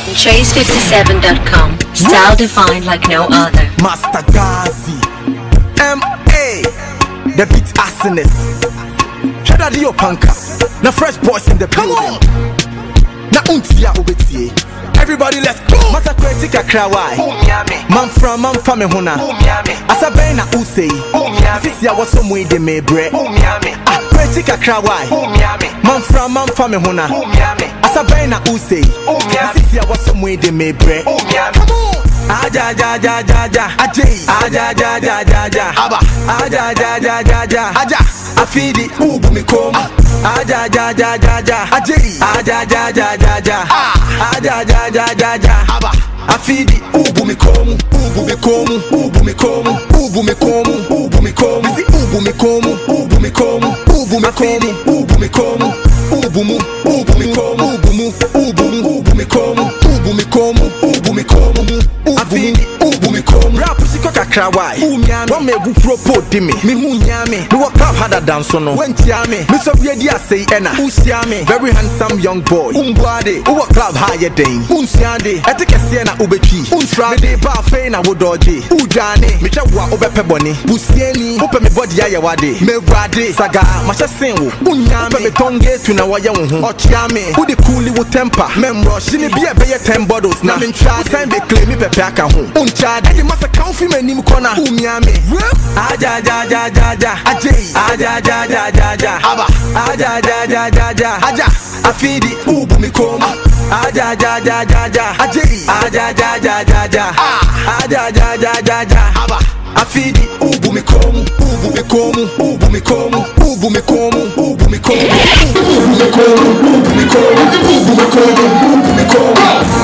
Chase57.com. Style defined like no other. Master Gazi, M.A. The beat arsonist. Dadie Opanka. Now fresh boys in the building. Now untia ubetie. Everybody let's go. Master critic accra why? Man from me huna. Asa ben na usei. This ya was some way they may bread. Critic accra why? Man from me huna. Asa ben na usei. This ya was some way they may bread. Come on. Aja ja ja ja ja ajay aja ja ja ja ja aba aja ja ja ja ja aja afidi ubu mikom aja ja ja ja ja ajay aja ja ja ja ja aja ja ja ja ja aba afidi ubu mikom ubu mikom ubu mikom ubu mikom ubu mikom isi ubu mikom ubu mikom ubu mikom ubu mikom ubu mu ubu mikom ubu mu ubu mu ubu mikom ubu mikom ubu mikom afini ubu mikom rap siko kakra why wa me gu propo di me hu nyame me work up harder than so no wentia me so we di asay ena usia me very handsome young boy umbade wo work club higher day unsiande etekese na ubetwi unsra me ba fe na wo doje udwane me twa wo bepe boni busieni wo pe me body ya wade me wade saga ma sen wo unyame me tonge tu na wo ye wo ho ochia me wo de cool wo temper mem rush ni bia be 10 bottles na me try time be claim me pepe aka ho unchade e masa kan fi manim kona umiame aja ja ja ja ja ajay aja ja ja ja ja aba aja ja ja ja ja aja afidi ubu mikom aja ja ja ja ja ajay aja ja ja ja ja aja ja ja ja ja aba afidi ubu mikom ubu mikom ubu mikom ubu mikom ubu mikom ubu mikom ubu mikom ubu mikom ubu mikom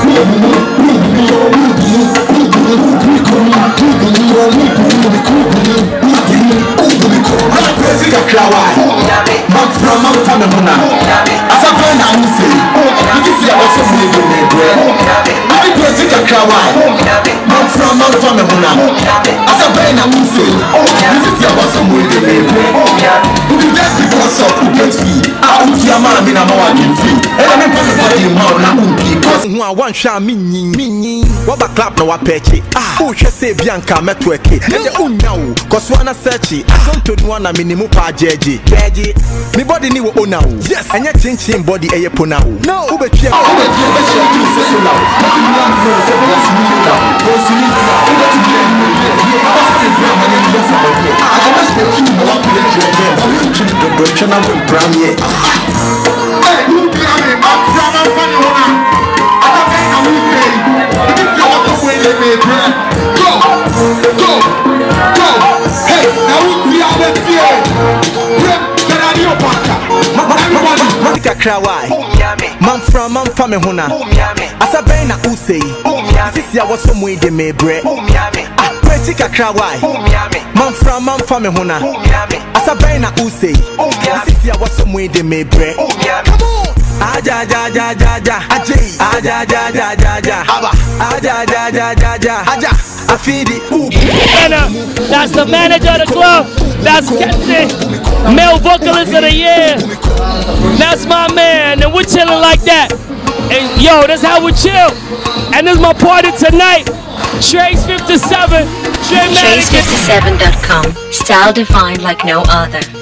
one shot me what clap no apeche who say bianca metweke and the unyao cause wanna search it I don't to one minimum pa jeje me body ni wo ona yes and your chin body e pona no who be chia hey, now we are the fear. Dadie Opanka. Man from me huna. Asa ben na usei. This ya was some way they may bread. Critic accra why? Man from me huna. Asa ben na usei. This ya was some way they may bread. Come on. Aja ja ja ja ja ajay aja ja ja ja ja aba aja ja ja ja ja aja afidi Vienna, that's the manager of the club. That's Captain, male vocalist of the year. That's my man, and we're chilling like that. And yo, that's how we chill. And this is my party tonight. Chase57, TRIGMATIC. Chase57.com. Style defined like no other.